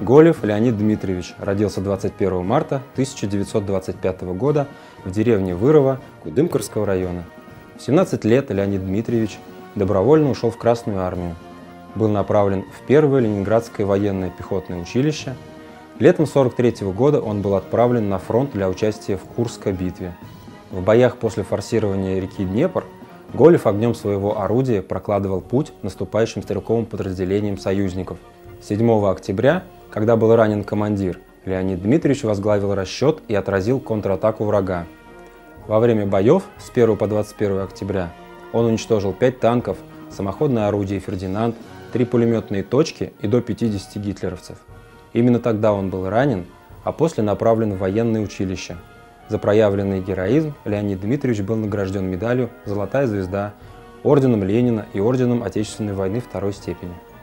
Голев Леонид Дмитриевич родился 21 марта 1925 года в деревне Вырово Кудымкарского района. В 17 лет Леонид Дмитриевич добровольно ушел в Красную армию. Был направлен в первое Ленинградское военное пехотное училище. Летом 1943 года он был отправлен на фронт для участия в Курской битве. В боях после форсирования реки Днепр Голев огнем своего орудия прокладывал путь наступающим стрелковым подразделениям союзников. 7 октября, когда был ранен командир, Леонид Дмитриевич возглавил расчет и отразил контратаку врага. Во время боев с 1 по 21 октября он уничтожил 5 танков, самоходное орудие «Фердинанд», 3 пулеметные точки и до 50 гитлеровцев. Именно тогда он был ранен, а после направлен в военное училище. За проявленный героизм Леонид Дмитриевич был награжден медалью «Золотая звезда», орденом Ленина и орденом Отечественной войны 2-й степени.